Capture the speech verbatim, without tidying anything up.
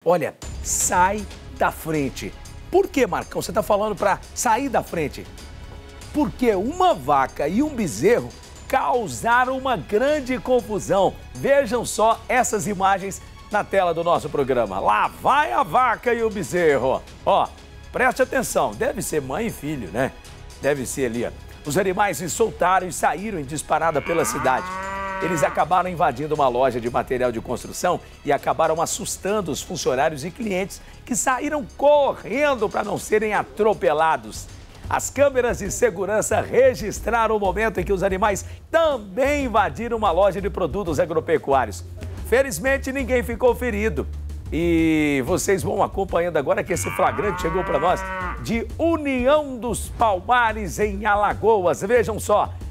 Olha, sai da frente. Por que, Marcão? Você está falando para sair da frente? Porque uma vaca e um bezerro causaram uma grande confusão. Vejam só essas imagens na tela do nosso programa. Lá vai a vaca e o bezerro. Ó, preste atenção, deve ser mãe e filho, né? Deve ser ali, ó. Os animais se soltaram e saíram em disparada pela cidade. Eles acabaram invadindo uma loja de material de construção e acabaram assustando os funcionários e clientes que saíram correndo para não serem atropelados. As câmeras de segurança registraram o momento em que os animais também invadiram uma loja de produtos agropecuários. Felizmente, ninguém ficou ferido. E vocês vão acompanhando agora que esse flagrante chegou para nós de União dos Palmares, em Alagoas. Vejam só.